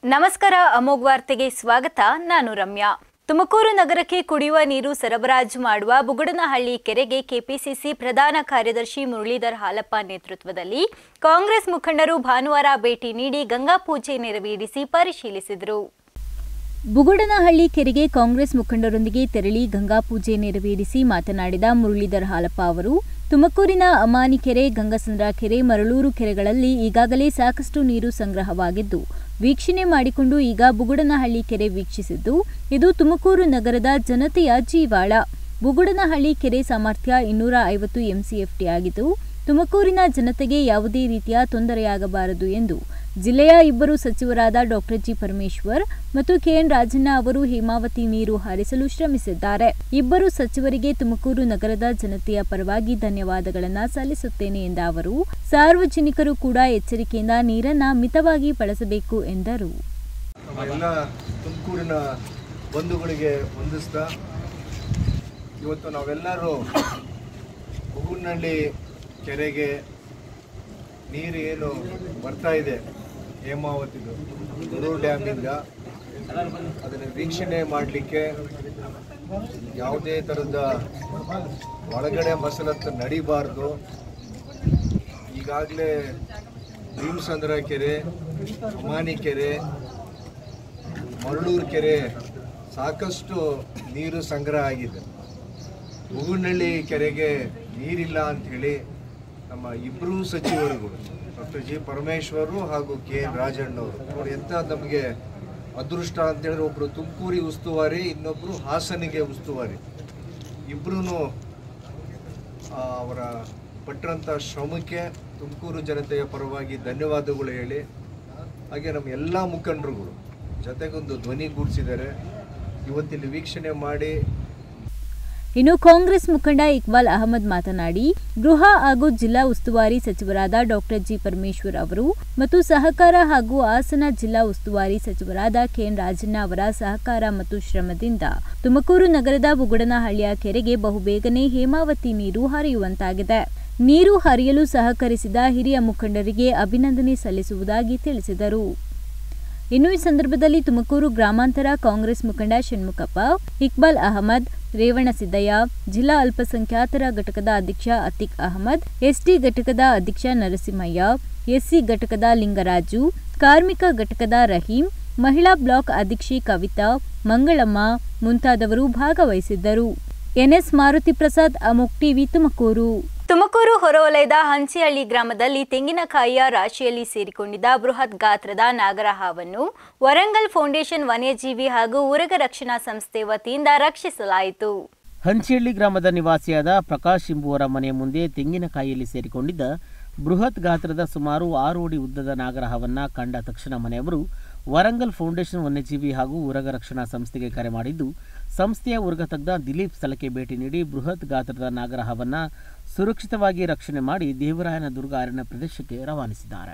ನಮಸ್ಕಾರ ಅಮೋಘ ವಾರ್ತೆಗೆ ಸ್ವಾಗತ. ನಾನು ರಮ್ಯಾ. ತುಮಕೂರು ನಗರಕ್ಕೆ ಕುಡಿಯುವ ನೀರು ಸರಬರಾಜು ಮಾಡುವ ಬುಗುಡನಹಳ್ಳಿ ಕೆರೆಗೆ ಕೆಪಿಸಿಸಿ ಪ್ರಧಾನ ಕಾರ್ಯದರ್ಶಿ ಮುರಳೀಧರ್ ಹಾಲಪ್ಪ ನೇತೃತ್ವದಲ್ಲಿ ಕಾಂಗ್ರೆಸ್ ಮುಖಂಡರು ಭಾನುವಾರ ಭೇಟಿ ನೀಡಿ ಗಂಗಾ ಪೂಜೆ ನೆರವೇರಿಸಿ ಪರಿಶೀಲಿಸಿದರು. ಬುಗುಡನಹಳ್ಳಿ ಕೆರೆಗೆ ಕಾಂಗ್ರೆಸ್ ಮುಖಂಡರೊಂದಿಗೆ ತೆರಳಿ ಗಂಗಾ ಪೂಜೆ ನೆರವೇರಿಸಿ ಮಾತನಾಡಿದ ಮುರಳೀಧರ್ ಹಾಲಪ್ಪ ಅವರು, ತುಮಕೂರಿನ ಅಮಾನಿ ಕೆರೆ, ಗಂಗಸಂದ್ರ ಕೆರೆ, ಮರಳೂರು ಕೆರೆಗಳಲ್ಲಿ ಈಗಾಗಲೇ ಸಾಕಷ್ಟು ನೀರು ಸಂಗ್ರಹವಾಗಿದ್ದು ವೀಕ್ಷಣೆ ಮಾಡಿಕೊಂಡು ಈಗ ಬುಗುಡನಹಳ್ಳಿ ಕೆರೆ ವೀಕ್ಷಿಸಿದ್ದು, ಇದು ತುಮಕೂರು ನಗರದ ಜನತೆಯ ಜೀವಾಳ. ಬುಗುಡನಹಳ್ಳಿ ಕೆರೆ ಸಾಮರ್ಥ್ಯ 250 ಎಂಸಿಎಫ್ಟಿ ಆಗಿದ್ದು, ತುಮಕೂರಿನ ಜನತೆಗೆ ಯಾವುದೇ ರೀತಿಯ ತೊಂದರೆಯಾಗಬಾರದು ಎಂದು ಜಿಲ್ಲೆಯ ಇಬ್ಬರು ಸಚಿವರಾದ ಡಾಕ್ಟರ್ ಜಿ ಪರಮೇಶ್ವರ್ ಮತ್ತು ಕೆಎನ್ ರಾಜಣ್ಣ ಅವರು ಹೇಮಾವತಿ ನೀರು ಹರಿಸಲು ಶ್ರಮಿಸಿದ್ದಾರೆ. ಇಬ್ಬರು ಸಚಿವರಿಗೆ ತುಮಕೂರು ನಗರದ ಜನತೆಯ ಪರವಾಗಿ ಧನ್ಯವಾದಗಳನ್ನು ಸಲ್ಲಿಸುತ್ತೇನೆ ಎಂದ ಅವರು, ಸಾರ್ವಜನಿಕರು ಕೂಡ ಎಚ್ಚರಿಕೆಯಿಂದ ನೀರನ್ನ ಮಿತವಾಗಿ ಬಳಸಬೇಕು ಎಂದರು. ತುಮಕೂರಿನ ಬಂಧುಗಳಿಗೆ ವಂದಿಸ್ತಾ ಇವತ್ತು ನಾವೆಲ್ಲರೂ ಬುಗುಡನಹಳ್ಳಿ ಕೆರೆಗೆ ನೀರು ಏನು ಬರ್ತಾ ಇದೆ ಹೇಮಾವತಿದು ಮರಳೂರು ಡ್ಯಾಮಿಂದ ಅದನ್ನು ವೀಕ್ಷಣೆ ಮಾಡಲಿಕ್ಕೆ ಯಾವುದೇ ಥರದ ಒಳಗಡೆ ಮಸಲತ್ತು ನಡಿಬಾರ್ದು. ಈಗಾಗಲೇ ಭೀಮಸಂದ್ರ ಕೆರೆ, ಅಮಾನಿ ಕೆರೆ, ಮರಳೂರು ಕೆರೆ ಸಾಕಷ್ಟು ನೀರು ಸಂಗ್ರಹ ಆಗಿದೆ. ಬುಗುಡನಹಳ್ಳಿ ಕೆರೆಗೆ ನೀರಿಲ್ಲ ಅಂಥೇಳಿ ನಮ್ಮ ಇಬ್ಬರೂ ಸಚಿವರುಗಳು ಡಾಕ್ಟರ್ ಜಿ ಪರಮೇಶ್ವರು ಹಾಗೂ ಕೆಎನ್ ರಾಜಣ್ಣವರು ನೋಡಿ, ಎಂಥ ನಮಗೆ ಅದೃಷ್ಟ ಅಂತೇಳಿದ್ರೆ ಒಬ್ಬರು ತುಮಕೂರಿಗೆ ಉಸ್ತುವಾರಿ, ಇನ್ನೊಬ್ಬರು ಹಾಸನಿಗೆ ಉಸ್ತುವಾರಿ. ಇಬ್ಬರೂ ಅವರ ಪಟ್ಟಂಥ ಶ್ರಮಕ್ಕೆ ತುಮಕೂರು ಜನತೆಯ ಪರವಾಗಿ ಧನ್ಯವಾದಗಳು ಹೇಳಿ, ಹಾಗೆ ನಮ್ಮ ಎಲ್ಲ ಮುಖಂಡರುಗಳು ಜೊತೆಗೊಂದು ಧ್ವನಿಗೂಡಿಸಿದ್ದಾರೆ. ಇವತ್ತಿಲ್ಲಿ ವೀಕ್ಷಣೆ ಮಾಡಿ. ಇನ್ನು ಕಾಂಗ್ರೆಸ್ ಮುಖಂಡ ಇಕ್ಬಾಲ್ ಅಹಮದ್ ಮಾತನಾಡಿ, ಗೃಹ ಹಾಗೂ ಜಿಲ್ಲಾ ಉಸ್ತುವಾರಿ ಸಚಿವರಾದ ಡಾಕ್ಟರ್ ಜಿ ಪರಮೇಶ್ವರ್ ಅವರು ಮತ್ತು ಸಹಕಾರ ಹಾಗೂ ಹಾಸನ ಜಿಲ್ಲಾ ಉಸ್ತುವಾರಿ ಸಚಿವರಾದ ಕೆಎನ್ ರಾಜಣ್ಣ ಅವರ ಸಹಕಾರ ಮತ್ತು ಶ್ರಮದಿಂದ ತುಮಕೂರು ನಗರದ ಬುಗುಡನಹಳ್ಳಿಯ ಕೆರೆಗೆ ಬಹುಬೇಗನೆ ಹೇಮಾವತಿ ನೀರು ಹರಿಯುವಂತಾಗಿದೆ. ನೀರು ಹರಿಯಲು ಸಹಕರಿಸಿದ ಹಿರಿಯ ಮುಖಂಡರಿಗೆ ಅಭಿನಂದನೆ ಸಲ್ಲಿಸುವುದಾಗಿ ತಿಳಿಸಿದರು. ಇನ್ನು ಈ ಸಂದರ್ಭದಲ್ಲಿ ತುಮಕೂರು ಗ್ರಾಮಾಂತರ ಕಾಂಗ್ರೆಸ್ ಮುಖಂಡ ಷಣ್ಮುಖಪ್ಪ, ಇಕ್ಬಾಲ್ ಅಹಮದ್, ರೇವಣಸಿದ್ದಯ್ಯ, ಜಿಲ್ಲಾ ಅಲ್ಪಸಂಖ್ಯಾತರ ಘಟಕದ ಅಧ್ಯಕ್ಷ ಅತೀಕ್ ಅಹಮದ್, ಎಸ್ಟಿ ಘಟಕದ ಅಧ್ಯಕ್ಷ ನರಸಿಂಹಯ್ಯ, ಎಸ್ಸಿ ಘಟಕದ ಲಿಂಗರಾಜು, ಕಾರ್ಮಿಕ ಘಟಕದ ರಹೀಂ, ಮಹಿಳಾ ಬ್ಲಾಕ್ ಅಧ್ಯಕ್ಷೆ ಕವಿತಾ, ಮಂಗಳಮ್ಮ ಮುಂತಾದವರು ಭಾಗವಹಿಸಿದ್ದರು. N S Maruti Prasad, Amogh TV, Tumakuru. ತುಮಕೂರು ಹೊರವಲಯದ ಹಂಚಿಹಳ್ಳಿ ಗ್ರಾಮದಲ್ಲಿ ತೆಂಗಿನಕಾಯಿಯ ರಾಶಿಯಲ್ಲಿ ಸೇರಿಕೊಂಡಿದ್ದ ಬೃಹತ್ ಗಾತ್ರದ ನಾಗರಹಾವನ್ನು ವರಂಗಲ್ ಫೌಂಡೇಶನ್ ವನ್ಯಜೀವಿ ಹಾಗೂ ಉರಗ ರಕ್ಷಣಾ ಸಂಸ್ಥೆ ವತಿಯಿಂದ ರಕ್ಷಿಸಲಾಯಿತು. ಹಂಚಿಹಳ್ಳಿ ಗ್ರಾಮದ ನಿವಾಸಿಯಾದ ಪ್ರಕಾಶ್ ಎಂಬುವರ ಮನೆಯ ಮುಂದೆ ತೆಂಗಿನಕಾಯಿಯಲ್ಲಿ ಸೇರಿಕೊಂಡಿದ್ದ ಬೃಹತ್ ಗಾತ್ರದ ಸುಮಾರು 6 ಅಡಿ ಉದ್ದದ ನಾಗರಹಾವನ್ನು ಕಂಡ ತಕ್ಷಣ ಮನೆಯವರು ವರಂಗಲ್ ಫೌಂಡೇಶನ್ ವನ್ಯಜೀವಿ ಹಾಗೂ ಉರಗ ರಕ್ಷಣಾ ಸಂಸ್ಥೆಗೆ ಕರೆ ಮಾಡಿದ್ದು, ಸಂಸ್ಥೆಯ ಉರಗ ತಜ್ಞ ದಿಲೀಪ್ ಸ್ಥಳಕ್ಕೆ ಭೇಟಿ ನೀಡಿ ಬೃಹತ್ ಗಾತ್ರದ ನಾಗರಹಾವನ್ನು ಸುರಕ್ಷಿತವಾಗಿ ರಕ್ಷಣೆ ಮಾಡಿ ದೇವರಾಯನ ದುರ್ಗ ಅರಣ್ಯ ಪ್ರದೇಶಕ್ಕೆ ರವಾನಿಸಿದ್ದಾರೆ.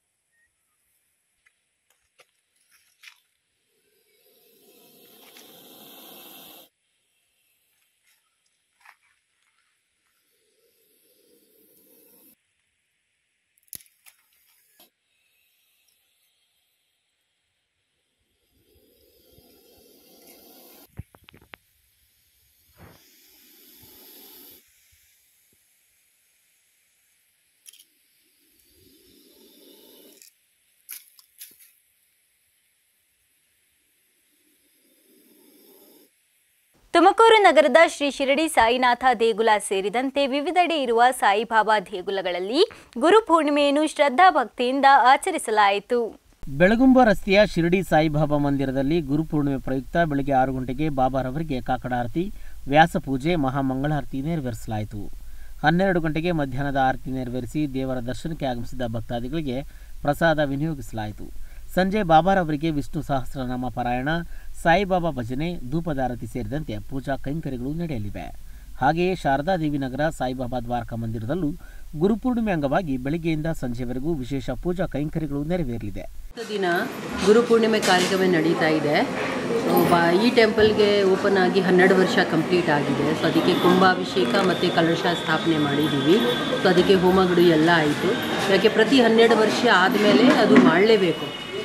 ತುಮಕೂರು ನಗರದ ಶ್ರೀ ಶಿರಡಿ ಸಾಯಿನಾಥ ದೇಗುಲ ಸೇರಿದಂತೆ ವಿವಿಧೆಡೆ ಇರುವ ಸಾಯಿಬಾಬಾ ದೇಗುಲಗಳಲ್ಲಿ ಗುರುಪೂರ್ಣಿಮೆಯನ್ನು ಶ್ರದ್ಧಾ ಭಕ್ತಿಯಿಂದ ಆಚರಿಸಲಾಯಿತು. ಬೆಳಗುಂಬ ರಸ್ತೆಯ ಶಿರಡಿ ಸಾಯಿಬಾಬಾ ಮಂದಿರದಲ್ಲಿ ಗುರುಪೂರ್ಣಿಮೆ ಪ್ರಯುಕ್ತ ಬೆಳಗ್ಗೆ 6 ಗಂಟೆಗೆ ಬಾಬಾರವರಿಗೆ ಕಾಕಡಾರತಿ, ವ್ಯಾಸಪೂಜೆ, ಮಹಾಮಂಗಳಾರತಿ ನೆರವೇರಿಸಲಾಯಿತು. 12 ಗಂಟೆಗೆ ಮಧ್ಯಾಹ್ನದ ಆರತಿ ನೆರವೇರಿಸಿ ದೇವರ ದರ್ಶನಕ್ಕೆ ಆಗಮಿಸಿದ ಭಕ್ತಾದಿಗಳಿಗೆ ಪ್ರಸಾದ ವಿನಿಯೋಗಿಸಲಾಯಿತು. ಸಂಜೆ ಬಾಬಾರವರಿಗೆ ವಿಷ್ಣು ಸಹಸ್ರನಾಮ ಪಾರಾಯಣ, ಸಾಯಿಬಾಬಾ ಭಜನೆ, ಧೂಪದಾರತಿ ಸೇರಿದಂತೆ ಪೂಜಾ ಕೈಂಕರ್ಯಗಳು ನಡೆಯಲಿವೆ. ಹಾಗೆಯೇ ಶಾರದಾದೇವಿ ನಗರ ಸಾಯಿಬಾಬಾ ದ್ವಾರಕಾ ಮಂದಿರದಲ್ಲೂ ಗುರುಪೂರ್ಣಿಮೆ ಅಂಗವಾಗಿ ಬೆಳಗ್ಗೆಯಿಂದ ಸಂಜೆವರೆಗೂ ವಿಶೇಷ ಪೂಜಾ ಕೈಂಕರ್ಯಗಳು ನೆರವೇರಲಿದೆ. ದಿನ ಗುರುಪೂರ್ಣಿಮೆ ಕಾರ್ಯಕ್ರಮ ನಡೀತಾ ಇದೆ. ಈ ಟೆಂಪಲ್ಗೆ ಓಪನ್ ಆಗಿ 12 ವರ್ಷ ಕಂಪ್ಲೀಟ್ ಆಗಿದೆ. ಸೊ ಅದಕ್ಕೆ ಕುಂಭಾಭಿಷೇಕ ಮತ್ತು ಕಲಶ ಸ್ಥಾಪನೆ ಮಾಡಿದ್ದೀವಿ. ಸೊ ಅದಕ್ಕೆ ಹೋಮಗಳು ಎಲ್ಲ ಆಯಿತು. ಯಾಕೆ ಪ್ರತಿ 12 ವರ್ಷ ಆದಮೇಲೆ ಅದು ಮಾಡಲೇಬೇಕು. ಸೊ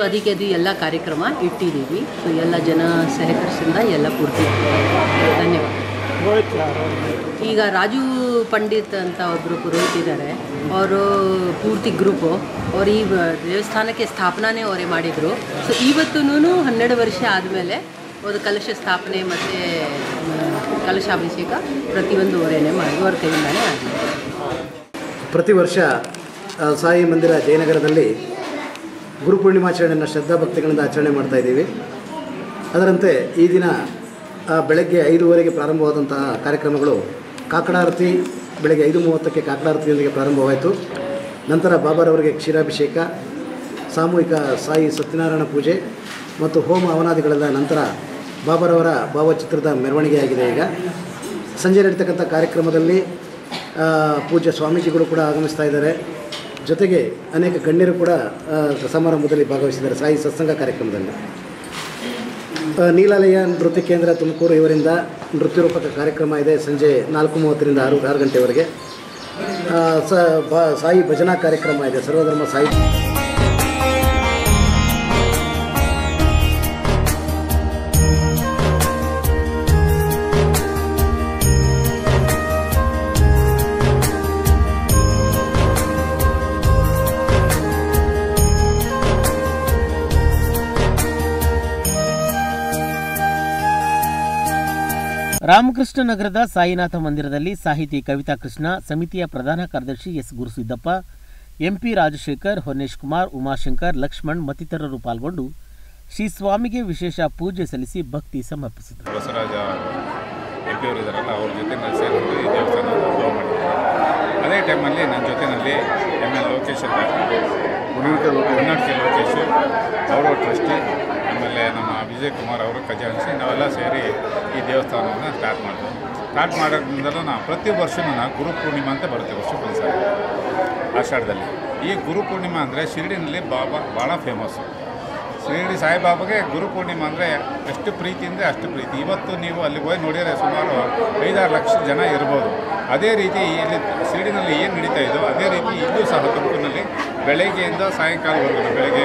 ಅದಕ್ಕೆ ಅದು ಎಲ್ಲ ಕಾರ್ಯಕ್ರಮ ಇಟ್ಟಿದ್ದೀವಿ. ಸೊ ಎಲ್ಲ ಜನ ಸಹಕರಿಸಿಂದ ಎಲ್ಲ ಪೂರ್ತಿ. ಧನ್ಯವಾದ. ಈಗ ರಾಜು ಪಂಡಿತ್ ಅಂತ ಒಬ್ಬರು ಪುರೋಹಿತ ಇದ್ದಾರೆ, ಅವರು ಪೂರ್ತಿ ಗ್ರೂಪು. ಅವರು ಈ ದೇವಸ್ಥಾನಕ್ಕೆ ಸ್ಥಾಪನೆ ಅವರೇ ಮಾಡಿದರು. ಸೊ ಇವತ್ತೂ 12 ವರ್ಷ ಆದಮೇಲೆ ಒಂದು ಕಲಶ ಸ್ಥಾಪನೆ ಮತ್ತು ಕಲಶಾಭಿಷೇಕ ಪ್ರತಿಯೊಂದು ಅವರೇನೆ ಮಾಡಿ ಅವ್ರ ಕೈಯಿಂದನೇ ಆಗಿದೆ. ಪ್ರತಿ ವರ್ಷ ಸಾಯಿ ಮಂದಿರ ಜಯನಗರದಲ್ಲಿ ಗುರುಪೂರ್ಣಿಮಾಚರಣೆಯನ್ನು ಶ್ರದ್ಧಾಭಕ್ತಿಗಳಿಂದ ಆಚರಣೆ ಮಾಡ್ತಾಯಿದ್ದೀವಿ. ಅದರಂತೆ ಈ ದಿನ ಬೆಳಗ್ಗೆ 5:30ಗೆ ಪ್ರಾರಂಭವಾದಂತಹ ಕಾರ್ಯಕ್ರಮಗಳು ಕಾಕಡಾರತಿ ಬೆಳಗ್ಗೆ 5:30ಕ್ಕೆ ಕಾಕಡಾರತಿಯೊಂದಿಗೆ ಪ್ರಾರಂಭವಾಯಿತು. ನಂತರ ಬಾಬಾರವರಿಗೆ ಕ್ಷೀರಾಭಿಷೇಕ, ಸಾಮೂಹಿಕ ಸಾಯಿ ಸತ್ಯನಾರಾಯಣ ಪೂಜೆ ಮತ್ತು ಹೋಮ ಹವನಾದಿಗಳೆಲ್ಲ ನಂತರ ಬಾಬಾರವರ ಭಾವಚಿತ್ರದ ಮೆರವಣಿಗೆಯಾಗಿದೆ. ಈಗ ಸಂಜೆ ನಡೀತಕ್ಕಂಥ ಕಾರ್ಯಕ್ರಮದಲ್ಲಿ ಪೂಜ್ಯ ಸ್ವಾಮೀಜಿಗಳು ಕೂಡ ಆಗಮಿಸ್ತಾ ಇದ್ದಾರೆ. ಜೊತೆಗೆ ಅನೇಕ ಗಣ್ಯರು ಕೂಡ ಸಮಾರಂಭದಲ್ಲಿ ಭಾಗವಹಿಸಿದ್ದಾರೆ. ಸಾಯಿ ಸತ್ಸಂಗ ಕಾರ್ಯಕ್ರಮದಲ್ಲಿ ನೀಲಾಲಯ ನೃತ್ಯ ಕೇಂದ್ರ ತುಮಕೂರು ಇವರಿಂದ ನೃತ್ಯ ರೂಪಕ ಕಾರ್ಯಕ್ರಮ ಇದೆ. ಸಂಜೆ 4:30ರಿಂದ 6 ಗಂಟೆವರೆಗೆ ಸಾಯಿ ಭಜನಾ ಕಾರ್ಯಕ್ರಮ ಇದೆ. ಸರ್ವಧರ್ಮ ಸಾಯಿ ರಾಮಕೃಷ್ಣ ನಗರದ ಸಾಯಿನಾಥ ಮಂದಿರದಲ್ಲಿ ಸಾಹಿತಿ ಕವಿತಾ ಕೃಷ್ಣ, ಸಮಿತಿಯ ಪ್ರಧಾನ ಕಾರ್ಯದರ್ಶಿ ಎಸ್ ಗುರುಸಿದ್ದಪ್ಪ, ಎಂಪಿ ರಾಜಶೇಖರ್, ಹೊನ್ನೇಶ್ ಕುಮಾರ್, ಉಮಾಶಂಕರ್, ಲಕ್ಷ್ಮಣ್ ಮತ್ತಿತರರು ಪಾಲ್ಗೊಂಡು ಶ್ರೀ ಸ್ವಾಮಿಗೆ ವಿಶೇಷ ಪೂಜೆ ಸಲ್ಲಿಸಿ ಭಕ್ತಿ ಸಮರ್ಪಿಸಿದರು. ಬಸವರಾಜ ಎಂಪಿ ಅವರು ಇದ್ದಾರಲ್ಲ, ಅವ್ರ ಜೊತೆ ನಾನು ಸೇರಿಕೊಂಡು ಈ ದೇವಸ್ಥಾನ ಶುರು ಮಾಡಿದ್ದಾರೆ. ಅದೇ ಟೈಮಲ್ಲಿ ನನ್ನ ಜೊತೆಯಲ್ಲಿ ML ಲೋಕೇಶ್ ಅಂತ ಹೊನ್ನಾಡ್ಕೆ ಲೋಕೇಶ್ ಅವರು ಟ್ರಸ್ಟಿ, ಆಮೇಲೆ ನಮ್ಮ ವಿಜಯ್ ಕುಮಾರ್ ಅವರು ಖಜಾನ್ಸಿ, ನಾವೆಲ್ಲ ಸೇರಿ ಈ ದೇವಸ್ಥಾನವನ್ನು ಸ್ಟಾರ್ಟ್ ಮಾಡೋದ್ರಿಂದಲೂ ನಾವು ಪ್ರತಿ ವರ್ಷವೂ ಗುರುಪೂರ್ಣಿಮಾ ಅಂತ ಬರುತ್ತೆ, ವರ್ಷಕ್ಕೊಂದು ಸಾರಿ ಆಷಾಢದಲ್ಲಿ. ಈ ಗುರುಪೂರ್ಣಿಮಾ ಅಂದರೆ ಶಿರಡಿನಲ್ಲಿ ಭಾಳ ಫೇಮಸ್ಸು. ಶಿರಡಿ ಸಾಯಿಬಾಬಾಗೆ ಗುರುಪೂರ್ಣಿಮಾ ಅಂದರೆ ಎಷ್ಟು ಪ್ರೀತಿ ಅಂದರೆ ಅಷ್ಟು ಪ್ರೀತಿ. ಇವತ್ತು ನೀವು ಅಲ್ಲಿಗೆ ಹೋಗಿ ನೋಡಿದರೆ ಸುಮಾರು 5-6 ಲಕ್ಷ ಜನ ಇರ್ಬೋದು. ಅದೇ ರೀತಿ ಇಲ್ಲಿ ಶಿರಡಿನಲ್ಲಿ ಏನು ನಡೀತಾ ಇದೋ ಅದೇ ರೀತಿ ಇಲ್ಲೂ ಸಹ ತುಮಕೂರಿನಲ್ಲಿ ಬೆಳಗ್ಗೆಯಿಂದ ಸಾಯಂಕಾಲವರೆಗೂ, ಬೆಳಗ್ಗೆ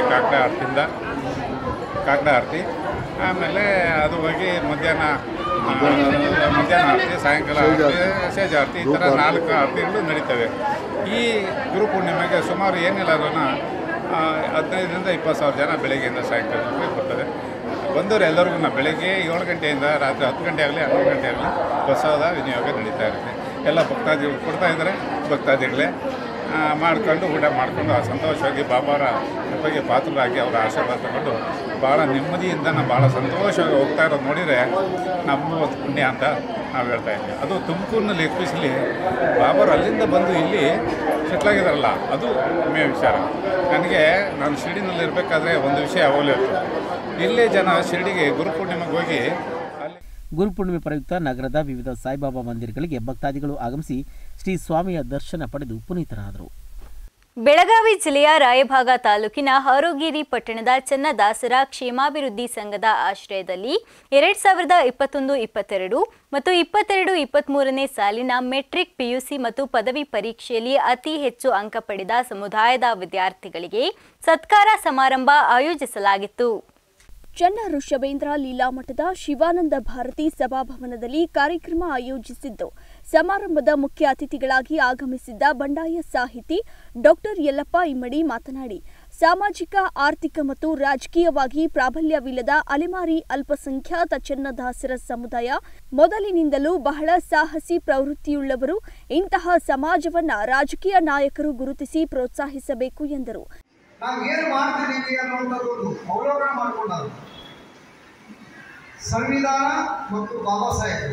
ಕಾಕಡ ಆರತಿ, ಆಮೇಲೆ ಅದು ಹೋಗಿ ಮಧ್ಯಾಹ್ನ ಆರತಿ, ಸಾಯಂಕಾಲ ಆರತಿ, ಸೇಜ ಆರತಿ, ಈ ಥರ 4 ಆರತಿಗಳು ನಡೀತವೆ. ಈ ಗುರುಪೂರ್ಣಿಮೆಗೆ ಸುಮಾರು ಏನಿಲ್ಲ 15ರಿಂದ 20,000 ಜನ ಬೆಳಗ್ಗೆಯಿಂದ ಸಾಯಂಕಾಲಕ್ಕೆ ಬರ್ತಾರೆ. ಬಂದವರು ಎಲ್ಲರಿಗೂ ಬೆಳಗ್ಗೆ 7 ಗಂಟೆಯಿಂದ ರಾತ್ರಿ 10 ಗಂಟೆ ಆಗಲಿ 11 ಗಂಟೆ ಆಗಲಿ ಪ್ರಸಾದ ವಿನಿಯೋಗ ನಡೀತಾ ಇರುತ್ತೆ. ಎಲ್ಲ ಭಕ್ತಾದಿಗಳು ಕೊಡ್ತಾ ಇದ್ದಾರೆ. ಭಕ್ತಾದಿಗಳೇ ಮಾಡ್ಕೊಂಡು ಊಟ ಮಾಡಿಕೊಂಡು ಆ ಸಂತೋಷವಾಗಿ ಬಾಬಾರ ಕೃಪೆಗೆ ಪಾತ್ರರಾಗಿ ಅವರ ಆಶೀರ್ವಾದ ತಗೊಂಡು ಭಾಳ ನೆಮ್ಮದಿಯಿಂದ ನಾವು ಭಾಳ ಸಂತೋಷವಾಗಿ ಹೋಗ್ತಾ ಇರೋದು ನೋಡಿದರೆ ನಮ್ಮ ಪುಣ್ಯ ಅಂತ ನಾವು ಹೇಳ್ತಾ ಇದ್ದೀವಿ. ಅದು ತುಮಕೂರಿನಲ್ಲಿ ಎಸ್ಪೆಷಲಿ ಬಾಬಾರು ಅಲ್ಲಿಂದ ಬಂದು ಇಲ್ಲಿ ಸೆಟ್ಲಾಗಿದ್ದಾರಲ್ಲ, ಅದು ಹೆಮ್ಮೆಯ ವಿಚಾರ. ನನಗೆ ನಾನು ಶಿರಡಿನಲ್ಲಿ ಇರಬೇಕಾದ್ರೆ ಒಂದು ವಿಷಯ ಯಾವಾಗಲೂ ಇತ್ತು. ಇಲ್ಲೇ ಜನ ಶಿರಡಿಗೆ ಗುರುಪೂರ್ಣಿಮೆಗೆ ಹೋಗಿ ಗುರುಪೂರ್ಣಿಮೆ ಪ್ರಯುಕ್ತ ನಗರದ ವಿವಿಧ ಸಾಯಿಬಾಬಾ ಮಂದಿರಗಳಿಗೆ ಭಕ್ತಾದಿಗಳು ಆಗಮಿಸಿ ಶ್ರೀ ಸ್ವಾಮಿಯ ದರ್ಶನ ಪಡೆದು ಪುನೀತರಾದರು. ಬೆಳಗಾವಿ ಜಿಲ್ಲೆಯ ರಾಯಭಾಗ ತಾಲೂಕಿನ ಹಾರೋಗೇರಿ ಪಟ್ಟಣದ ಚನ್ನದಾಸರ ಕ್ಷೇಮಾಭಿವೃದ್ಧಿ ಸಂಘದ ಆಶ್ರಯದಲ್ಲಿ 2021-22 ಮತ್ತು 22-23ನೇ ಸಾಲಿನ ಮೆಟ್ರಿಕ್, PUC ಮತ್ತು ಪದವಿ ಪರೀಕ್ಷೆಯಲ್ಲಿ ಅತಿ ಹೆಚ್ಚು ಅಂಕ ಪಡೆದ ಸಮುದಾಯದ ವಿದ್ಯಾರ್ಥಿಗಳಿಗೆ ಸತ್ಕಾರ ಸಮಾರಂಭ ಆಯೋಜಿಸಲಾಗಿತ್ತು. ಚನ್ನ ಋಷಭೇಂದ್ರ ಲೀಲಾಮಠದ ಶಿವಾನಂದ ಭಾರತಿ ಸಭಾಭವನದಲ್ಲಿ ಕಾರ್ಯಕ್ರಮ ಆಯೋಜಿಸಿದ್ದು, ಸಮಾರಂಭದ ಮುಖ್ಯ ಅತಿಥಿಗಳಾಗಿ ಆಗಮಿಸಿದ್ದ ಬಂಡಾಯ ಸಾಹಿತಿ ಡಾಕ್ಟರ್ ಯಲ್ಲಪ್ಪ ಇಮ್ಮಡಿ ಮಾತನಾಡಿ, ಸಾಮಾಜಿಕ, ಆರ್ಥಿಕ ಮತ್ತು ರಾಜಕೀಯವಾಗಿ ಪ್ರಾಬಲ್ಯವಿಲ್ಲದ ಅಲೆಮಾರಿ ಅಲ್ಪಸಂಖ್ಯಾತ ಚನ್ನದಾಸರ ಸಮುದಾಯ ಮೊದಲಿನಿಂದಲೂ ಬಹಳ ಸಾಹಸಿ ಪ್ರವೃತ್ತಿಯುಳ್ಳವರು. ಇಂತಹ ಸಮಾಜವನ್ನ ರಾಜಕೀಯ ನಾಯಕರು ಗುರುತಿಸಿ ಪ್ರೋತ್ಸಾಹಿಸಬೇಕು ಎಂದರು. ನಾವು ಏನು ಮಾಡ್ತಿದ್ದೀವಿ ಅನ್ನುವಂಥದ್ದು ಅವಲೋಕನ ಮಾಡಿಕೊಂಡರು. ಸಂವಿಧಾನ ಮತ್ತು ಬಾಬಾ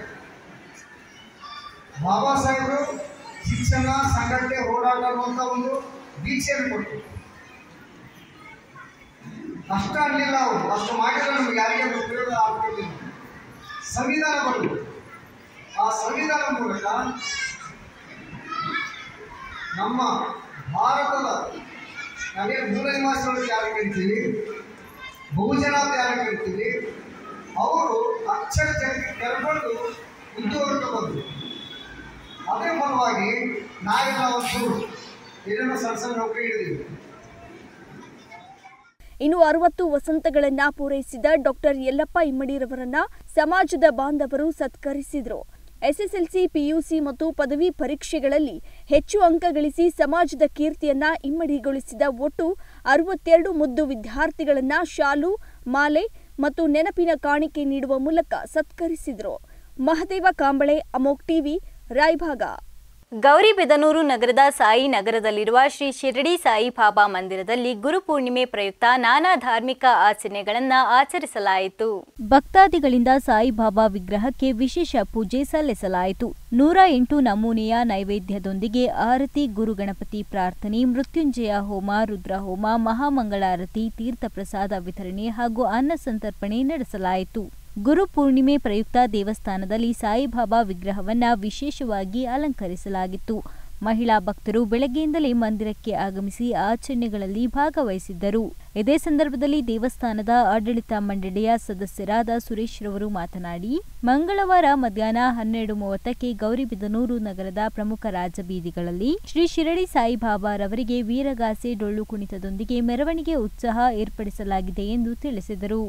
ಸಾಹೇಬರು ಶಿಕ್ಷಣ, ಸಂಘಟನೆ, ಹೋರಾಟ ಅನ್ನುವಂಥ ಒಂದು ದೀಕ್ಷೆಯನ್ನು ಕೊಟ್ಟರು. ಅಷ್ಟ ಅನ್ನಲಿಲ್ಲ ಅವರು, ಅಷ್ಟು ಮಾಡಿದ್ರೆ ನಮ್ಗೆ ಯಾರಿಗೆ ಉಪಯೋಗ ಆಗ್ತಿರ್ಲಿಲ್ಲ. ಸಂವಿಧಾನ ಬಂತು. ಆ ಸಂವಿಧಾನ ಮೂಲಕ ನಮ್ಮ ಭಾರತದ ನಾವೇನು ಮೂಲ ನಿವಾಸಿಗಳು ಯಾರು ಕರಿತೀವಿ, ಬಹುಜನ ಯಾರು ಕರಿತೀವಿ, ಅವರು ಅಕ್ಷರ ಜಗತ್ತಿಗೆ ಕರ್ಕೊಂಡು ಉದ್ಯೋಗಕ್ಕೆ ಬಂದರು. ಅದೇ ಫಲವಾಗಿ ನಾವೆಲ್ಲ ಒಂದು ಏನೇನೋ ಸಣ್ಣ ನೌಕರಿ ಹಿಡಿದೀವಿ. ಇನ್ನು 60 ವಸಂತಗಳನ್ನ ಪೂರೈಸಿದ ಡಾಕ್ಟರ್ ಯಲ್ಲಪ್ಪ ಇಮ್ಮಡಿರವರನ್ನ ಸಮಾಜದ ಬಾಂಧವರು ಸತ್ಕರಿಸಿದರು. ಎಸ್ಎಸ್ಎಲ್ಸಿ, ಪಿಯುಸಿ ಮತ್ತು ಪದವಿ ಪರೀಕ್ಷೆಗಳಲ್ಲಿ ಹೆಚ್ಚು ಅಂಕ ಗಳಿಸಿ ಸಮಾಜದ ಕೀರ್ತಿಯನ್ನ ಇಮ್ಮಡಿಗೊಳಿಸಿದ ಒಟ್ಟು 62 ಮುದ್ದು ವಿದ್ಯಾರ್ಥಿಗಳನ್ನ ಶಾಲು, ಮಾಲೆ ಮತ್ತು ನೆನಪಿನ ಕಾಣಿಕೆ ನೀಡುವ ಮೂಲಕ ಸತ್ಕರಿಸಿದರು. ಮಹದೇವ ಕಾಂಬಳೆ, ಅಮೋಕ್ ಟಿವಿ, ರಾಯಭಾಗ. ಗೌರಿಬಿದನೂರು ನಗರದ ಸಾಯಿ ನಗರದಲ್ಲಿರುವ ಶ್ರೀ ಶಿರಡಿ ಸಾಯಿಬಾಬಾ ಮಂದಿರದಲ್ಲಿ ಗುರುಪೂರ್ಣಿಮೆ ಪ್ರಯುಕ್ತ ನಾನಾ ಧಾರ್ಮಿಕ ಆಚರಣೆಗಳನ್ನು ಆಚರಿಸಲಾಯಿತು. ಭಕ್ತಾದಿಗಳಿಂದ ಸಾಯಿಬಾಬಾ ವಿಗ್ರಹಕ್ಕೆ ವಿಶೇಷ ಪೂಜೆ ಸಲ್ಲಿಸಲಾಯಿತು. 108 ನಮೂನೆಯ ನೈವೇದ್ಯದೊಂದಿಗೆ ಆರತಿ, ಗುರುಗಣಪತಿ ಪ್ರಾರ್ಥನೆ, ಮೃತ್ಯುಂಜಯ ಹೋಮ, ರುದ್ರಹೋಮ, ಮಹಾಮಂಗಳಾರತಿ, ತೀರ್ಥ ಪ್ರಸಾದ ವಿತರಣೆ ಹಾಗೂ ಅನ್ನ ಸಂತರ್ಪಣೆ ನಡೆಸಲಾಯಿತು. ಗುರುಪೂರ್ಣಿಮೆ ಪ್ರಯುಕ್ತ ದೇವಸ್ಥಾನದಲ್ಲಿ ಸಾಯಿಬಾಬಾ ವಿಗ್ರಹವನ್ನು ವಿಶೇಷವಾಗಿ ಅಲಂಕರಿಸಲಾಗಿತ್ತು. ಮಹಿಳಾ ಭಕ್ತರು ಬೆಳಗ್ಗೆಯಿಂದಲೇ ಮಂದಿರಕ್ಕೆ ಆಗಮಿಸಿ ಆಚರಣೆಗಳಲ್ಲಿ ಭಾಗವಹಿಸಿದ್ದರು. ಇದೇ ಸಂದರ್ಭದಲ್ಲಿ ದೇವಸ್ಥಾನದ ಆಡಳಿತ ಮಂಡಳಿಯ ಸದಸ್ಯರಾದ ಸುರೇಶ್ ರವರು ಮಾತನಾಡಿ, ಮಂಗಳವಾರ ಮಧ್ಯಾಹ್ನ 12:30ಕ್ಕೆ ಗೌರಿಬಿದನೂರು ನಗರದ ಪ್ರಮುಖ ರಾಜಬೀದಿಗಳಲ್ಲಿ ಶ್ರೀ ಶಿರಡಿ ಸಾಯಿಬಾಬಾರವರಿಗೆ ವೀರಗಾಸೆ, ಡೊಳ್ಳು ಕುಣಿತದೊಂದಿಗೆ ಮೆರವಣಿಗೆ ಉತ್ಸವ ಏರ್ಪಡಿಸಲಾಗಿದೆ ಎಂದು ತಿಳಿಸಿದರು.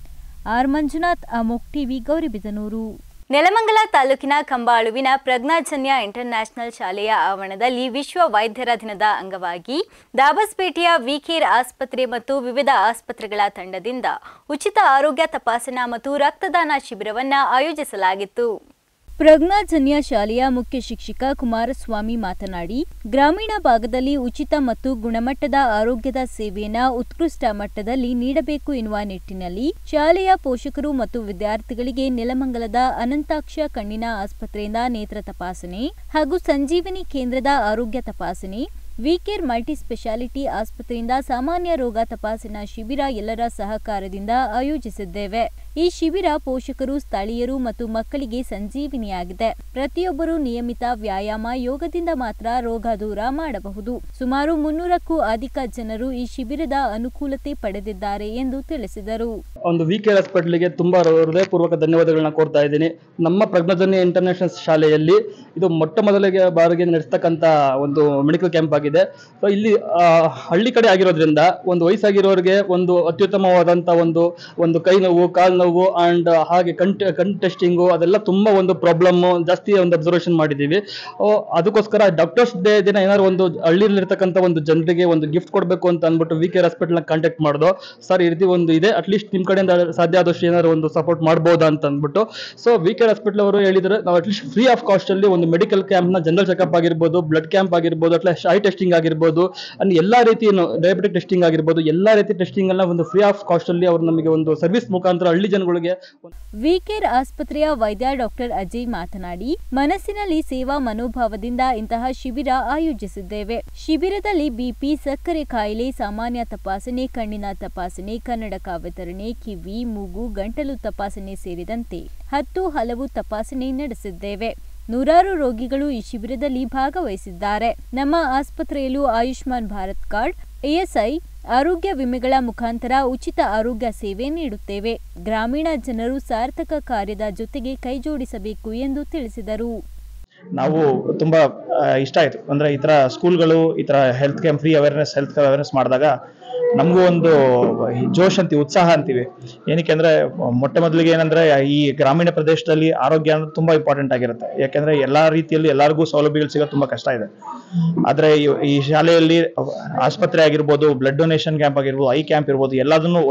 ಆರ್ ಮಂಜುನಾಥ್, ಅಮೋಕ್ ಟಿವಿ, ಗೌರಿಬಿದನೂರು. ನೆಲಮಂಗಲ ತಾಲೂಕಿನ ಕಂಬಾಳುವಿನ ಪ್ರಜ್ಞಾಜನ್ಯ ಇಂಟರ್ನ್ಯಾಷನಲ್ ಶಾಲೆಯ ಆವರಣದಲ್ಲಿ ವಿಶ್ವ ವೈದ್ಯರ ದಿನದ ಅಂಗವಾಗಿ ದಾಬಸ್ಪೇಟೆಯ ವಿಕೇರ್ ಆಸ್ಪತ್ರೆ ಮತ್ತು ವಿವಿಧ ಆಸ್ಪತ್ರೆಗಳ ತಂಡದಿಂದ ಉಚಿತ ಆರೋಗ್ಯ ತಪಾಸಣಾ ಮತ್ತು ರಕ್ತದಾನ ಶಿಬಿರವನ್ನು ಆಯೋಜಿಸಲಾಗಿತ್ತು. ಪ್ರಜ್ಞಾಜನ್ಯ ಶಾಲೆಯ ಮುಖ್ಯ ಶಿಕ್ಷಕ ಕುಮಾರಸ್ವಾಮಿ ಮಾತನಾಡಿ, ಗ್ರಾಮೀಣ ಭಾಗದಲ್ಲಿ ಉಚಿತ ಮತ್ತು ಗುಣಮಟ್ಟದ ಆರೋಗ್ಯದ ಸೇವೆಯನ್ನು ಉತ್ಕೃಷ್ಟ ಮಟ್ಟದಲ್ಲಿ ನೀಡಬೇಕು ಎನ್ನುವ ನಿಟ್ಟಿನಲ್ಲಿ ಶಾಲೆಯ ಪೋಷಕರು ಮತ್ತು ವಿದ್ಯಾರ್ಥಿಗಳಿಗೆ ನೆಲಮಂಗಲದ ಅನಂತಾಕ್ಷ ಕಣ್ಣಿನ ಆಸ್ಪತ್ರೆಯಿಂದ ನೇತ್ರ ತಪಾಸಣೆ ಹಾಗೂ ಸಂಜೀವನಿ ಕೇಂದ್ರದ ಆರೋಗ್ಯ ತಪಾಸಣೆ, ವಿಕೇರ್ ಮಲ್ಟಿ ಸ್ಪೆಷಾಲಿಟಿ ಆಸ್ಪತ್ರೆಯಿಂದ ಸಾಮಾನ್ಯ ರೋಗ ತಪಾಸಣಾ ಶಿಬಿರ ಎಲ್ಲರ ಸಹಕಾರದಿಂದ ಆಯೋಜಿಸಿದ್ದೇವೆ. ಈ ಶಿಬಿರ ಪೋಷಕರು, ಸ್ಥಳೀಯರು ಮತ್ತು ಮಕ್ಕಳಿಗೆ ಸಂಜೀವಿನಿಯಾಗಿದೆ. ಪ್ರತಿಯೊಬ್ಬರು ನಿಯಮಿತ ವ್ಯಾಯಾಮ, ಯೋಗದಿಂದ ಮಾತ್ರ ರೋಗ ದೂರ ಮಾಡಬಹುದು. ಸುಮಾರು 300ಕ್ಕೂ ಅಧಿಕ ಜನರು ಈ ಶಿಬಿರದ ಅನುಕೂಲತೆ ಪಡೆದಿದ್ದಾರೆ ಎಂದು ತಿಳಿಸಿದರು. ಒಂದು ವಿಕೇರ್ ಹಾಸ್ಪಿಟಲ್ಗೆ ತುಂಬಾ ಹೃದಯಪೂರ್ವಕ ಧನ್ಯವಾದಗಳನ್ನ ಕೋರ್ತಾ ಇದ್ದೀನಿ. ನಮ್ಮ ಪ್ರಜ್ಞಾಜನ್ಯ ಇಂಟರ್ನ್ಯಾಷನಲ್ ಶಾಲೆಯಲ್ಲಿ ಇದು ಮೊಟ್ಟ ಮೊದಲಿಗೆ ಬಾರಿಗೆ ನಡೆಸ್ತಕ್ಕಂಥ ಒಂದು ಮೆಡಿಕಲ್ ಕ್ಯಾಂಪ್ ಆಗಿದೆ. ಸೊ ಇಲ್ಲಿ ಹಳ್ಳಿ ಕಡೆ ಆಗಿರೋದ್ರಿಂದ ಒಂದು ವಯಸ್ಸಾಗಿರೋರಿಗೆ ಒಂದು ಅತ್ಯುತ್ತಮವಾದಂಥ ಒಂದು ಕೈ ನೋವು, ಕಾಲು ನೋವು ಅಂಡ್ ಹಾಗೆ ಕಣ್ ಟೆಸ್ಟಿಂಗು ಅದೆಲ್ಲ ತುಂಬಾ ಒಂದು ಪ್ರಾಬ್ಲಮ್ ಜಾಸ್ತಿ ಒಂದು ಅಬ್ಸರ್ವೇಷನ್ ಮಾಡಿದ್ದೀವಿ. ಅದಕ್ಕೋಸ್ಕರ ಡಾಕ್ಟರ್ಸ್ ಡೇ ದಿನ ಏನಾದ್ರು ಒಂದು ಹಳ್ಳಿಯಲ್ಲಿರ್ತಕ್ಕಂಥ ಒಂದು ಜನರಿಗೆ ಒಂದು ಗಿಫ್ಟ್ ಕೊಡಬೇಕು ಅಂತ ಅಂದ್ಬಿಟ್ಟು ವಿಕೇರ್ ಹಾಸ್ಪಿಟಲ್ನ ಕಾಂಟ್ಯಾಕ್ಟ್ ಮಾಡ್ದು. ಸರ್ ಈ ರೀತಿ ಒಂದು ಇದೆ, ಅಟ್ಲೀಸ್ಟ್ ನಿಮ್ಮ ಕಡೆಯಿಂದ ಸಾಧ್ಯ ಆದಷ್ಟು ಏನಾದ್ರು ಒಂದು ಸಪೋರ್ಟ್ ಮಾಡ್ಬೋದಾ ಅಂತ ಅಂದ್ಬಿಟ್ಟು. ಸೊ ವಿಕೇರ್ ಹಾಸ್ಪಿಟಲ್ ಅವರು ಹೇಳಿದ್ರೆ ನಾವು ಅಟ್ಲೀಸ್ಟ್ ಫ್ರೀ ಆಫ್ ಕಾಸ್ಟ್ ಅಲ್ಲಿ ಒಂದು ಮೆಡಿಕಲ್ ಕ್ಯಾಂಪ್ನ, ಜನರಲ್ ಚೆಕಪ್ ಆಗಿರ್ಬೋದು, ಬ್ಲಡ್ ಕ್ಯಾಂಪ್ ಆಗಿರ್ಬೋದು, ಅಟ್ಲೀಸ್ಟ್ ಐ ಟೆಸ್ಟಿಂಗ್ ಆಗಿರ್ಬೋದು, ಅಂಡ್ ಎಲ್ಲಾ ರೀತಿಯನ್ನು ಡಯಾಬಿಟಿಕ್ ಟೆಸ್ಟಿಂಗ್ ಆಗಿರ್ಬೋದು, ಎಲ್ಲಾ ರೀತಿ ಟೆಸ್ಟಿಂಗ್ ಅನ್ನ ಒಂದು ಫ್ರೀ ಆಫ್ ಕಾಸ್ಟ್ ಅಲ್ಲಿ ಅವರು ನಮಗೆ ಒಂದು ಸರ್ವಿಸ್ ಮುಖಾಂತರ ಹಳ್ಳಿ ಜನಗಳಿಗೆ. ವಿಕೇರ್ ಆಸ್ಪತ್ರೆಯ ವೈದ್ಯ ಡಾಕ್ಟರ್ ಅಜಯ್ ಮಾತನಾಡಿ, ಮನಸ್ಸಿನಲ್ಲಿ ಸೇವಾ ಮನೋಭಾವದಿಂದ ಇಂತಹ ಶಿಬಿರ ಆಯೋಜಿಸಿದ್ದೇವೆ. ಶಿಬಿರದಲ್ಲಿ ಬಿಪಿ, ಸಕ್ಕರೆ ಕಾಯಿಲೆ, ಸಾಮಾನ್ಯ ತಪಾಸಣೆ, ಕಣ್ಣಿನ ತಪಾಸಣೆ, ಕನ್ನಡಕ ವಿತರಣೆ, ಕಿವಿ, ಮೂಗು, ಗಂಟಲು ತಪಾಸಣೆ ಸೇರಿದಂತೆ 10 ಹಲವು ತಪಾಸಣೆ ನಡೆಸಿದ್ದೇವೆ. 100 ರೋಗಿಗಳು ಈ ಶಿಬಿರದಲ್ಲಿ ಭಾಗವಹಿಸಿದ್ದಾರೆ. ನಮ್ಮ ಆಸ್ಪತ್ರೆಯಲ್ಲೂ ಆಯುಷ್ಮಾನ್ ಭಾರತ್ ಕಾರ್ಡ್, ಇಎಸ್ಐ, ಆರೋಗ್ಯ ವಿಮೆಗಳ ಮುಖಾಂತರ ಉಚಿತ ಆರೋಗ್ಯ ಸೇವೆ ನೀಡುತ್ತೇವೆ. ಗ್ರಾಮೀಣ ಜನರು ಸಾರ್ಥಕ ಕಾರ್ಯದ ಜೊತೆಗೆ ಕೈಜೋಡಿಸಬೇಕು ಎಂದು ತಿಳಿಸಿದರು. ನಾವು ತುಂಬಾ ಇಷ್ಟ ಆಯಿತು. ಅಂದರೆ ಈ ಥರ ಸ್ಕೂಲ್ಗಳು ಈ ಥರ health camp, free health awareness ಮಾಡಿದಾಗ ನಮಗೂ ಒಂದು ಜೋಶ್ ಅಂತೀವಿ, ಉತ್ಸಾಹ ಅಂತೀವಿ. ಏನಕ್ಕೆ ಅಂದರೆ ಮೊಟ್ಟ ಮೊದಲಿಗೆ ಏನಂದರೆ ಈ ಗ್ರಾಮೀಣ ಪ್ರದೇಶದಲ್ಲಿ ಆರೋಗ್ಯ ಅನ್ನೋದು ತುಂಬ ಇಂಪಾರ್ಟೆಂಟ್ ಆಗಿರುತ್ತೆ. ಯಾಕೆಂದರೆ ಎಲ್ಲ ರೀತಿಯಲ್ಲಿ ಎಲ್ಲರಿಗೂ ಸೌಲಭ್ಯಗಳು ಸಿಗೋದು ತುಂಬ ಕಷ್ಟ ಇದೆ. ಆದರೆ ಈ ಶಾಲೆಯಲ್ಲಿ ಆಸ್ಪತ್ರೆ ಆಗಿರ್ಬೋದು, ಬ್ಲಡ್ ಡೊನೇಷನ್ ಕ್ಯಾಂಪ್ ಆಗಿರ್ಬೋದು, ಐ ಕ್ಯಾಂಪ್ ಇರ್ಬೋದು, ಎಲ್ಲದನ್ನು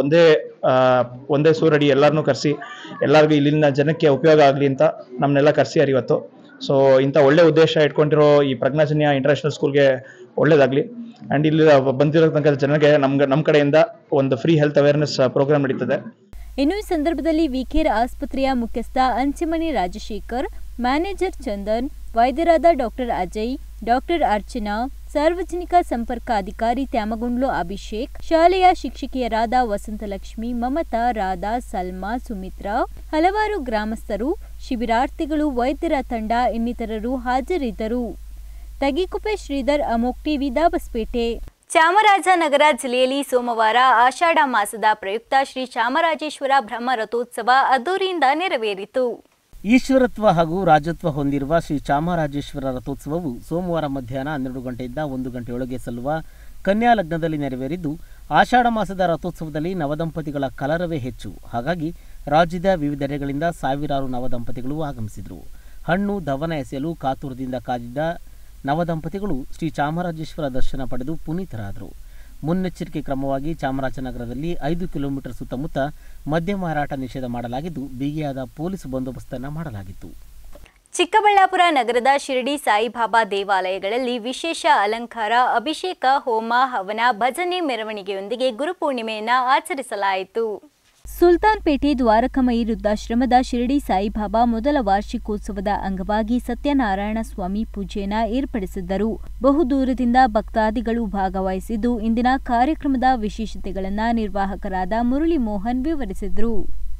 ಒಂದೇ ಸೂರಡಿ ಎಲ್ಲರನ್ನೂ ಕರೆಸಿ ಎಲ್ಲರಿಗೂ ಇಲ್ಲಿನ ಜನಕ್ಕೆ ಉಪಯೋಗ ಆಗಲಿ ಅಂತ ನಮ್ಮನ್ನೆಲ್ಲ ಕರೆಸಿ ಇವತ್ತು. ಸೊ ಇಂಥ ಒಳ್ಳೆ ಉದ್ದೇಶ ಇಟ್ಕೊಂಡಿರೋ ಈ ಪ್ರಜ್ಞಾಜನ್ಯ ಇಂಟರ್ನ್ಯಾಷನಲ್ ಸ್ಕೂಲ್ಗೆ ಒಳ್ಳೇದಾಗಲಿ. ಆ್ಯಂಡ್ ಇಲ್ಲಿ ಬಂದಿರತಕ್ಕಂಥ ಜನರಿಗೆ ನಮ್ಮ ಕಡೆಯಿಂದ ಒಂದು ಫ್ರೀ ಹೆಲ್ತ್ ಅವೇರ್ನೆಸ್ ಪ್ರೋಗ್ರಾಮ್ ನಡೀತದೆ. ಇನ್ನು ಈ ಸಂದರ್ಭದಲ್ಲಿ ವಿಕೇರ್ ಆಸ್ಪತ್ರೆಯ ಮುಖ್ಯಸ್ಥ ಅಂಚೆಮನಿ ರಾಜಶೇಖರ್, ಮ್ಯಾನೇಜರ್ ಚಂದನ್, ವೈದ್ಯರಾದ ಡಾಕ್ಟರ್ ಅಜಯ್, ಡಾಕ್ಟರ್ ಅರ್ಚನಾ, ಸಾರ್ವಜನಿಕ ಸಂಪರ್ಕ ಅಧಿಕಾರಿ ತ್ಯಾಮಗೊಂಡ್ಲು ಅಭಿಷೇಕ್, ಶಾಲೆಯ ಶಿಕ್ಷಕಿಯರಾದ ವಸಂತಲಕ್ಷ್ಮಿ, ಮಮತಾ, ರಾಧಾ, ಸಲ್ಮಾ, ಸುಮಿತ್ರಾ, ಹಲವಾರು ಗ್ರಾಮಸ್ಥರು, ಶಿಬಿರಾರ್ಥಿಗಳು, ವೈದ್ಯರ ತಂಡ ಇನ್ನಿತರರು ಹಾಜರಿದ್ದರು. ತಗಿಕುಪ್ಪೆ ಶ್ರೀಧರ್, ಅಮೋಕ್ ಟಿವಿ, ದಾಬಸ್ಪೇಟೆ. ಚಾಮರಾಜನಗರ ಜಿಲ್ಲೆಯಲ್ಲಿ ಸೋಮವಾರ ಆಷಾಢ ಮಾಸದ ಪ್ರಯುಕ್ತ ಶ್ರೀ ಚಾಮರಾಜೇಶ್ವರ ಬ್ರಹ್ಮ ರಥೋತ್ಸವ ಅದ್ದೂರಿಯಿಂದ ನೆರವೇರಿತು. ಈಶ್ವರತ್ವ ಹಾಗೂ ರಾಜತ್ವ ಹೊಂದಿರುವ ಶ್ರೀ ಚಾಮರಾಜೇಶ್ವರ ರಥೋತ್ಸವವು ಸೋಮವಾರ ಮಧ್ಯಾಹ್ನ 12 ಗಂಟೆಯಿಂದ 1 ಗಂಟೆಯೊಳಗೆ ಸಲ್ಲುವ ಕನ್ಯಾ ಲಗ್ನದಲ್ಲಿ ನೆರವೇರಿದ್ದು, ಆಷಾಢ ಮಾಸದ ರಥೋತ್ಸವದಲ್ಲಿ ನವದಂಪತಿಗಳ ಕಲರವೇ ಹೆಚ್ಚು. ಹಾಗಾಗಿ ರಾಜ್ಯದ ವಿವಿಧೆಡೆಗಳಿಂದ ಸಾವಿರಾರು ನವದಂಪತಿಗಳು ಆಗಮಿಸಿದರು. ಹಣ್ಣು ದವನ ಎಸೆಯಲು ಕಾತುರದಿಂದ ಕಾದಿದ್ದ ನವದಂಪತಿಗಳು ಶ್ರೀ ಚಾಮರಾಜೇಶ್ವರ ದರ್ಶನ ಪಡೆದು ಪುನೀತರಾದರು. ಮುನ್ನೆಚ್ಚರಿಕೆ ಕ್ರಮವಾಗಿ ಚಾಮರಾಜನಗರದಲ್ಲಿ 5 ಕಿಲೋಮೀಟರ್ ಸುತ್ತಮುತ್ತ ಮದ್ಯ ಮಾರಾಟ ನಿಷೇಧ ಮಾಡಲಾಗಿದ್ದು, ಬಿಗಿಯಾದ ಪೊಲೀಸ್ ಬಂದೋಬಸ್ತನ್ನು ಮಾಡಲಾಗಿತ್ತು. ಚಿಕ್ಕಬಳ್ಳಾಪುರ ನಗರದ ಶಿರಡಿ ಸಾಯಿಬಾಬಾ ದೇವಾಲಯಗಳಲ್ಲಿ ವಿಶೇಷ ಅಲಂಕಾರ, ಅಭಿಷೇಕ, ಹೋಮ, ಹವನ, ಭಜನೆ ಮೆರವಣಿಗೆಯೊಂದಿಗೆ ಗುರುಪೂರ್ಣಿಮೆಯನ್ನು ಆಚರಿಸಲಾಯಿತು. ಸುಲ್ತಾನ್ಪೇಟೆ ದ್ವಾರಕಮಯಿ ವೃದ್ಧಾಶ್ರಮದ ಶಿರಡಿ ಸಾಯಿಬಾಬಾ ಮೊದಲ ವಾರ್ಷಿಕೋತ್ಸವದ ಅಂಗವಾಗಿ ಸತ್ಯನಾರಾಯಣ ಸ್ವಾಮಿ ಪೂಜೆಯನ್ನು ಏರ್ಪಡಿಸಿದ್ದರು. ಬಹುದೂರದಿಂದ ಭಕ್ತಾದಿಗಳು ಭಾಗವಹಿಸಿದ್ದು, ಇಂದಿನ ಕಾರ್ಯಕ್ರಮದ ವಿಶೇಷತೆಗಳನ್ನು ನಿರ್ವಾಹಕರಾದ ಮುರಳಿ ಮೋಹನ್ ವಿವರಿಸಿದರು.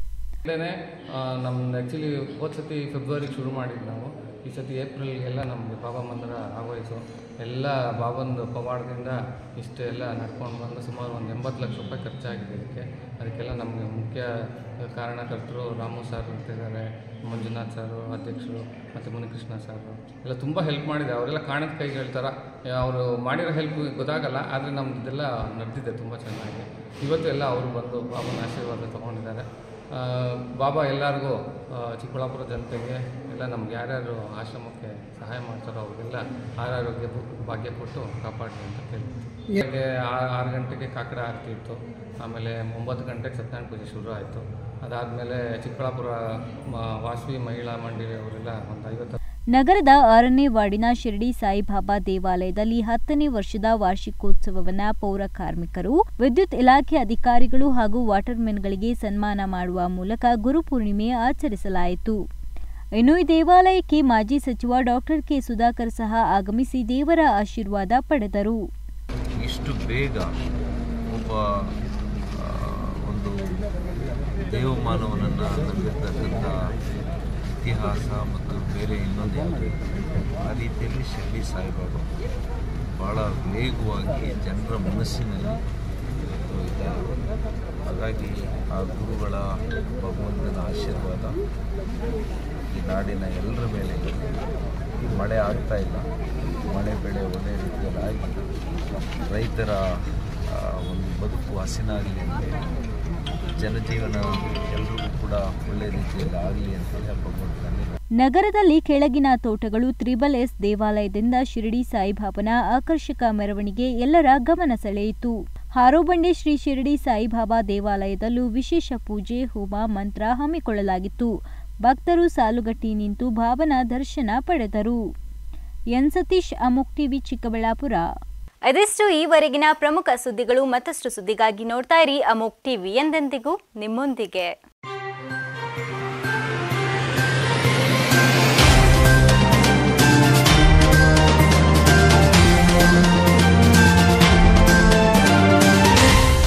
ನಮ್ದು ಆ್ಯಕ್ಚುಲಿ ಹೋದ ಸತಿ ಫೆಬ್ರವರಿಗೆ ಶುರು ಮಾಡಿದ್ದು ನಾವು. ಈ ಸತಿ ಏಪ್ರಿಲ್ಗೆಲ್ಲ ನಮಗೆ ಬಾಬಾ ಮಂದಿರ ಆಗೋಯಿತು. ಎಲ್ಲ ಬಾಬಂದು ಪವಾಡದಿಂದ ಇಷ್ಟೆಲ್ಲ ನಡ್ಕೊಂಡು ಬಂದು ಸುಮಾರು ಒಂದು 80 ಲಕ್ಷ ರೂಪಾಯಿ ಖರ್ಚಾಗಿದೆ ಅದಕ್ಕೆಲ್ಲ ನಮಗೆ ಮುಖ್ಯ ಕಾರಣಕರ್ತರು ರಾಮು ಸರ್ ಅಂತಿದ್ದಾರೆ, ಮಂಜುನಾಥ್ ಸರು ಅಧ್ಯಕ್ಷರು, ಮತ್ತು ಮುನಿಕೃಷ್ಣ ಸರು ಎಲ್ಲ ತುಂಬ ಹೆಲ್ಪ್ ಮಾಡಿದೆ. ಅವರೆಲ್ಲ ಕಾಣದ ಕೈಗಳ ಥರ ಅವರು ಮಾಡಿರೋ ಹೆಲ್ಪ್ ಗೊತ್ತಾಗಲ್ಲ, ಆದರೆ ನಮ್ಮದೆಲ್ಲ ನಡೆದಿದೆ ತುಂಬ ಚೆನ್ನಾಗಿ. ಇವತ್ತು ಎಲ್ಲ ಅವರು ಬಂದು ಬಾಬನ ಆಶೀರ್ವಾದ ತೊಗೊಂಡಿದ್ದಾರೆ. ಬಾಬಾ ಎಲ್ಲರಿಗೂ ಚಿಕ್ಕಬಳ್ಳಾಪುರ ಜನತೆಗೆ ಎಲ್ಲ ನಮ್ಗೆ ಯಾರ್ಯಾರು ಆಶ್ರಮಕ್ಕೆ ಸಹಾಯ ಮಾಡ್ತಾರೋ ಅವ್ರಿಗೆಲ್ಲ ಆರೋಗ್ಯ ಭಾಗ್ಯ ಕೊಟ್ಟು ಕಾಪಾಡಲಿ ಅಂತ ಕೇಳ್ತೀವಿ. 6 ಗಂಟೆಗೆ ಕಾಕಡ ಆರತಿ ಇತ್ತು. ಆಮೇಲೆ 9 ಗಂಟೆಗೆ ಸತ್ಯನಾರಾಯಣ ಪೂಜೆ ಶುರು ಆಯಿತು. ಅದಾದಮೇಲೆ ಚಿಕ್ಕಬಳ್ಳಾಪುರ ವಾಸವಿ ಮಹಿಳಾ ಮಂಡಳಿ ಅವರೆಲ್ಲ ಒಂದು 50. ನಗರದ 6ನೇ ವಾರ್ಡಿನ ಶಿರಡಿ ಸಾಯಿಬಾಬಾ ದೇವಾಲಯದಲ್ಲಿ 10ನೇ ವರ್ಷದ ವಾರ್ಷಿಕೋತ್ಸವವನ್ನು ಪೌರ ಕಾರ್ಮಿಕರು, ವಿದ್ಯುತ್ ಇಲಾಖೆ ಅಧಿಕಾರಿಗಳು ಹಾಗೂ ವಾಟರ್ಮೆನ್ಗಳಿಗೆ ಸನ್ಮಾನ ಮಾಡುವ ಮೂಲಕ ಗುರುಪೂರ್ಣಿಮೆ ಆಚರಿಸಲಾಯಿತು. ಇನ್ನು ಈ ದೇವಾಲಯಕ್ಕೆ ಮಾಜಿ ಸಚಿವ ಡಾಕ್ಟರ್ ಕೆ ಸುಧಾಕರ್ ಸಹ ಆಗಮಿಸಿ ದೇವರ ಆಶೀರ್ವಾದ ಪಡೆದರು. ಇಷ್ಟು ಬೇಗ ಒಬ್ಬ ಒಂದು ದೇವಮಾನವನನ್ನು ನಂಬಿರ್ತಕ್ಕಂಥ ಇತಿಹಾಸ ಮತ್ತು ಬೇರೆ ಇನ್ನೊಂದು ಯಾವುದೇ ಆ ರೀತಿಯಲ್ಲಿ ಶಿರಡಿ ಸಾಯಿಬಾಬಾ ಭಾಳ ವೇಗವಾಗಿ ಜನರ ಮನಸ್ಸಿನಲ್ಲಿ ಇದ್ದಾರೆ. ಹಾಗಾಗಿ ಆ ಗುರುಗಳ ಭಗವಂತನ ಆಶೀರ್ವಾದ ಈ ನಾಡಿನ ಎಲ್ಲರ ಮೇಲೆ ಈ ಮಳೆ ಆಗ್ತಾ ಇಲ್ಲ, ಮಳೆ ಬೆಳೆ ಒಳ್ಳೆಯ ರೀತಿಯಲ್ಲಿ ಆಗಿ ರೈತರ ಒಂದು ಬದುಕು ಹಸಿನಾಗಲಿ ಅಂತೇಳಿ ಜನಜೀವನ ಎಲ್ಲರಿಗೂ ಕೂಡ ಒಳ್ಳೆಯ ರೀತಿಯಲ್ಲಿ ಆಗಲಿ ಅಂತೇಳಿ ಭಗವಂತನಲ್ಲಿ. ನಗರದಲ್ಲಿ ಕೆಳಗಿನ ತೋಟಗಳು SSS ದೇವಾಲಯದಿಂದ ಶಿರಡಿ ಸಾಯಿಬಾಬಾನ ಆಕರ್ಷಕ ಮೆರವಣಿಗೆ ಎಲ್ಲರ ಗಮನ ಸೆಳೆಯಿತು. ಹಾರೋಬಂಡೆ ಶ್ರೀ ಶಿರಡಿ ಸಾಯಿಬಾಬಾ ದೇವಾಲಯದಲ್ಲೂ ವಿಶೇಷ ಪೂಜೆ, ಹೋಮ, ಮಂತ್ರ ಹಮ್ಮಿಕೊಳ್ಳಲಾಗಿತ್ತು. ಭಕ್ತರು ಸಾಲುಗಟ್ಟಿ ನಿಂತು ಬಾಬನ ದರ್ಶನ ಪಡೆದರು. ಎನ್ ಸತೀಶ್, ಅಮೋಕ್ ಟಿವಿ, ಚಿಕ್ಕಬಳ್ಳಾಪುರ. ಇದಿಷ್ಟು ಈವರೆಗಿನ ಪ್ರಮುಖ ಸುದ್ದಿಗಳು. ಮತ್ತಷ್ಟು ಸುದ್ದಿಗಾಗಿ ನೋಡ್ತಾ ಇರಿ ಅಮೋಕ್ ಟಿವಿ, ಎಂದೆಂದಿಗೂ ನಿಮ್ಮೊಂದಿಗೆ.